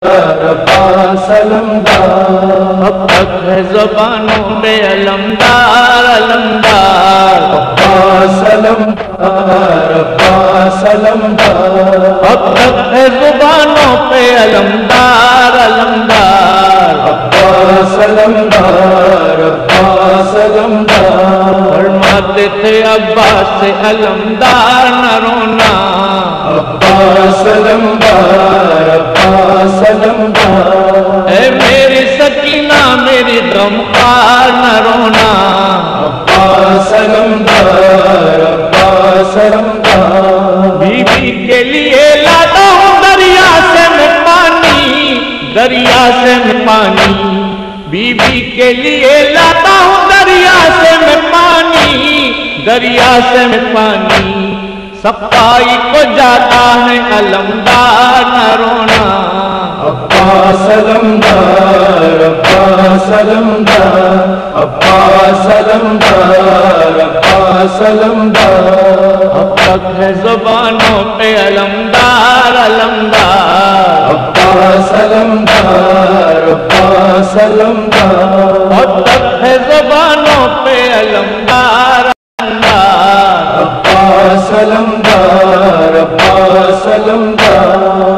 ربا سلمدار، اب تک ہے زبانوں پہ علمدار علمدار، ربا سلمدار، ربا سلمدار، اب تک ہے زبانوں پہ علمدار علمدار، ربا سلمدار، ربا سلمدار، فرماتے تھے عباس سے علمدار نہ رونا، ربا سلمدار، ربا سلمدار، اے میری سکینہ میری غمخوار نہ رونا، ربا سلمدار، ربا سلمدار، بی بی کے لیے لاتا ہوں دریا سے میں پانی، دریا سے میں پانی، بی بی کے لیے لاتا ہوں دریا سے میں پانی، دریا سے میں پانی، صفائی کو جاتا ہے علمدار نہ رونا، ربا سلمدار، ربا سلمدار، ربا سلمدار، ربا سلمدار، اب تک ہے زبانوں پہ علمدار علمدار، ربا سلمدار، ربا سلمدار، اب تک ہے زبانوں پہ علمدار علمدار، ربا سلمدار، ربا سلمدار،